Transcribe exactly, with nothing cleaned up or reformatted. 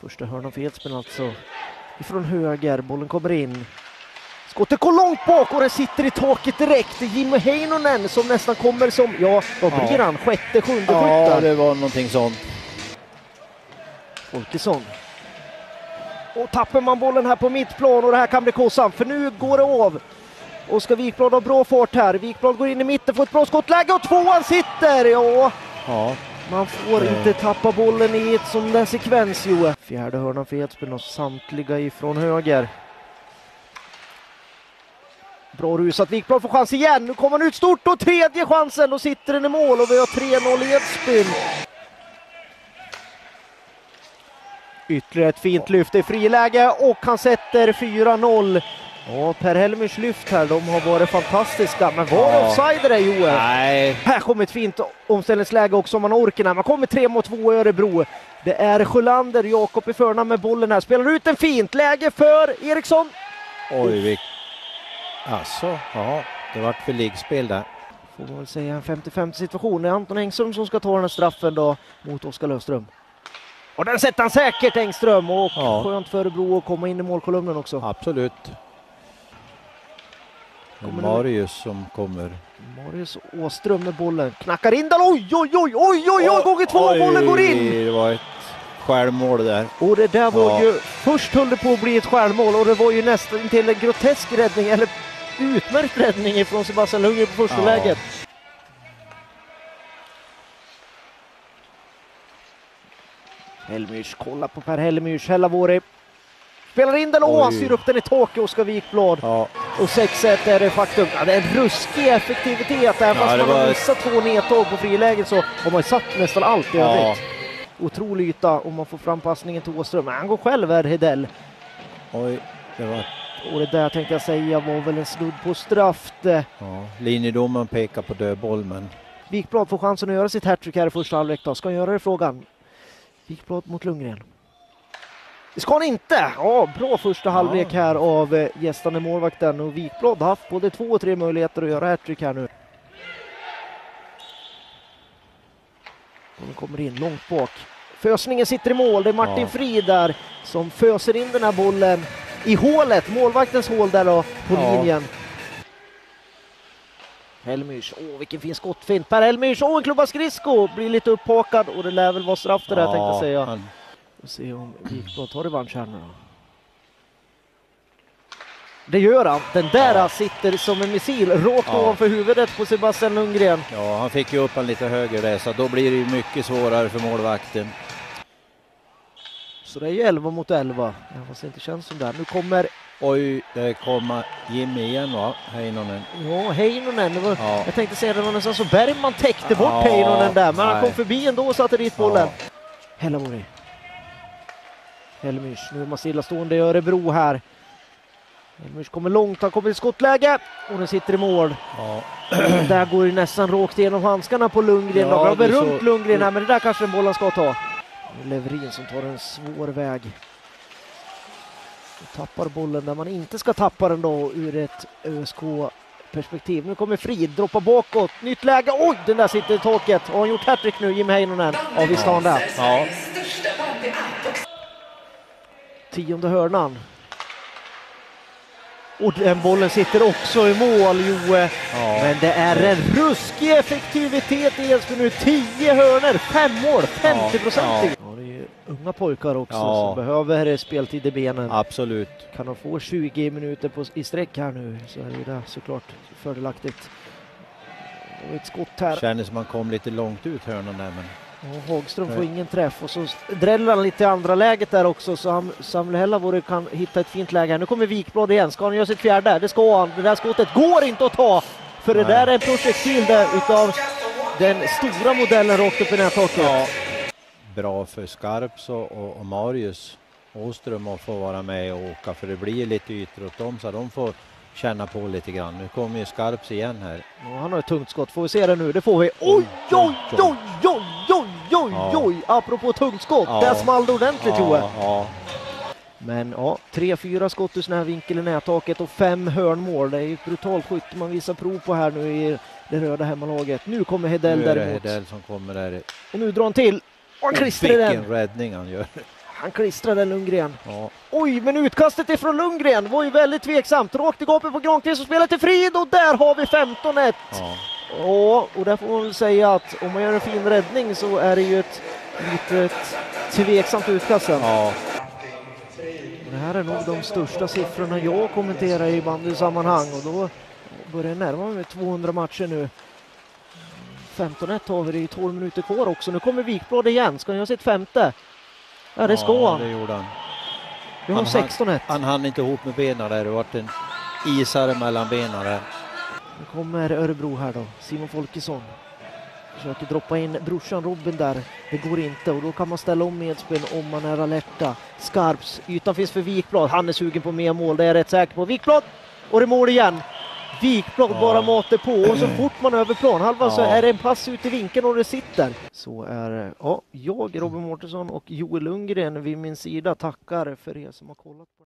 Första hörnan för Edsbyn alltså. Ifrån höger, bollen kommer in. Skottet går långt bak och den sitter i taket direkt. Jimmy Heinonen som nästan kommer som, ja, vad blir ja. han? Sjätte, sjunde Ja, skyttar. det var någonting sånt. Folkesson. Och tappar man bollen här på mittplan och det här kan bli kostsamt för nu går det av. Oskar Wikblad har bra fart här. Wikblad går in i mitten, får ett bra skottläge och tvåan sitter. Ja, ja. Man får mm. inte tappa bollen i ett sån där sekvens, jo. Fjärde hörnan för Edsbyn och samtliga ifrån höger. Bra rusat, Wikblad får chans igen. Nu kommer han ut stort och tredje chansen. Då sitter den i mål och vi har tre noll i Edsbyn. Ytterligare ett fint lyft i friläge och han sätter fyra noll. Ja, Per Helmers lyft här, de har varit fantastiska. Men var det ja. offside där, Joel? Nej. Här kommer ett fint omställningsläge också om man orkar när man kommer tre mot två i Örebro. Det är Sjölander, Jakob i förna med bollen här. Spelar ut en fint läge för Eriksson. Oj, vi... Alltså, ja, det vart för liggspel där. Får man väl säga en femtio femtio situation. Det är Anton Engström som ska ta den här straffen då mot Oskar Löfström. Och den sätter han säkert, Engström, och ja. skönt för Örebro att komma in i målkolumnen också. Absolut. Marius som kommer. Marius Åström med bollen. Knackar in den. Oj, oj, oj, oj, oj, oj, gånger två. Oj, bollen går in. Det var ett självmål där. Och det där var ja. ju, först höll det på att bli ett självmål och det var ju nästan till en grotesk räddning, eller utmärkt räddning ifrån Sebastian Lundgren på första ja. läget. Helmyrs, kolla på Per Helmyrs, Hellavori. Spelar in den och syr upp den i taket, Oskar Wikblad. Ja. Och sex ett är det faktum. Ja, det är en ruskig effektivitet. Även fast ja, man var... har missat två nedtag på friläget så har man satt nästan allt i ja. övrigt. Otrolig yta om man får fram passningen till Åström. Men han går själv här, Hedell. Oj, det var... Och det där tänkte jag säga var väl en snudd på straff. Ja, linjedomaren pekar på dödboll, men... Wikblad får chansen att göra sitt hattrick här i första halvlek då. Ska han göra det, frågan? Wikblad mot Lundgren. Det ska han inte. Ja, bra första halvlek här av eh, gästande målvakten. Och Wikblad har haft både två och tre möjligheter att göra hattrick här nu. Och kommer in långt bak. Fösningen sitter i mål. Det är Martin ja. Frid där som föser in den här bollen i hålet. Målvaktens hål där då på ja. linjen. Helmyrs, åh vilken fin skottfint. Per Helmyrs, åh en klubba skridsko. Blir lite upphakad och det lär väl vara straff det där ja, tänkte jag säga. Han... Vi får se om Wikblad tar revansch här nu då. Det gör han. Den där ja. sitter som en missil rakt ja. ovanför huvudet på Sebastian Lundgren. Ja, han fick ju upp en lite högre där, så då blir det ju mycket svårare för målvakten. Så det är ju elva mot elva. Ja, fast det inte känns som där. Nu kommer... Oj, det kommer Jimmy igen va? Heinonen. Ja, Heinonen. Det var, ja. Jag tänkte säga det var nästan så Bergman täckte bort ja. Heinonen där. Men nej. han kom förbi ändå och satte dit bollen. Ja. Hellavori. Helmyrs, nu är man stillastående i Örebro här. Helmyrs kommer långt, han kommer i skottläge och den sitter i mål. Ja. Där går ju nästan rakt igenom handskarna på Lundgren. Ja, och runt så... Lundgren här, men det där kanske en bollen ska ta. Leverin som tar en svår väg. Och tappar bollen där man inte ska tappa den då ur ett ÖSK-perspektiv. Nu kommer Frid, droppar bakåt, nytt läge. Oj, den där sitter i taket. Har han gjort hattrick nu, Jim Heinonen? Ja, visst har han där. Ja. Tionde hörnan. Och den bollen sitter också i mål, Joe. Ja. Men det är en ruskig effektivitet i Edsbyn nu. Tio hörnor, fem mål, femtio procent. Ja. Ja, det är ju unga pojkar också ja. som behöver speltid i benen. Absolut. Kan de få tjugo minuter på, i sträck här nu så är det såklart fördelaktigt. Och ett skott här. Känns som man kom lite långt ut hörnan där, men... Och Hagström får ingen träff och så dräller han lite i andra läget där också så han, Samuel Hellavori kan hitta ett fint läge. Nu kommer Wikblad igen, ska han göra sitt fjärde? Det ska han, det där skottet går inte att ta för Nej. det där är en projektil där utav den stora modellen rakt upp i nättaket. Ja. Bra för Skarps och, och, och Marius Åström att få vara med och åka, för det blir lite ytor åt dem så de får känna på lite grann. Nu kommer ju Skarps igen här. Ja, han har ett tungt skott. Får vi se det nu? Det får vi. Oj, oj, oj, oj, oj, oj, oj, ja. oj. Apropå tungt skott. Ja. Det smallde ordentligt, ja, Joe. Ja. Men ja, tre, fyra skott ur sån här vinkel i nättaket och fem hörnmål. Det är ju ett brutalt skytte man visar prov på här nu i det röda hemmalaget. Nu kommer Hedell däremot. Hedell som kommer där. Och nu drar han till. Och han klistrar den. Vilken räddning han gör. Han klistrade Lundgren. Ja. Oj, men utkastet ifrån Lundgren var ju väldigt tveksamt. Rakt i gapet på Granqvist och spelar till Frid och där har vi femton ett. Ja. Ja, och där får man väl säga att om man gör en fin räddning så är det ju ett litet tveksamt utkast. Ja. Det här är nog de största siffrorna jag kommenterar i bandysammanhang och då börjar jag närma mig tvåhundra matcher nu. femton ett har vi det i tolv minuter kvar också. Nu kommer Wikblad igen. Ska han göra sitt femte? Ja, det ska ja, han. det gjorde han. Vi har Han, sexton ett. Han hann inte ihop med benen där. Det var en isare mellan benen där. Nu kommer Örebro här då. Simon Folkesson. Försöker droppa in brorsan Robin där. Det går inte och då kan man ställa om medspel om man är alerta. Skarps. Ytan finns för Wikblad. Han är sugen på mer mål. Det är jag rätt säker på. Wikblad! Och det mål igen. Wikblad ja. bara matar på och så fort man över plan halva ja. så är det en pass ut i vinkeln och det sitter. Så är ja, jag, Robin Mårtensson och Joel Lundgren vid min sida tackar för er som har kollat på.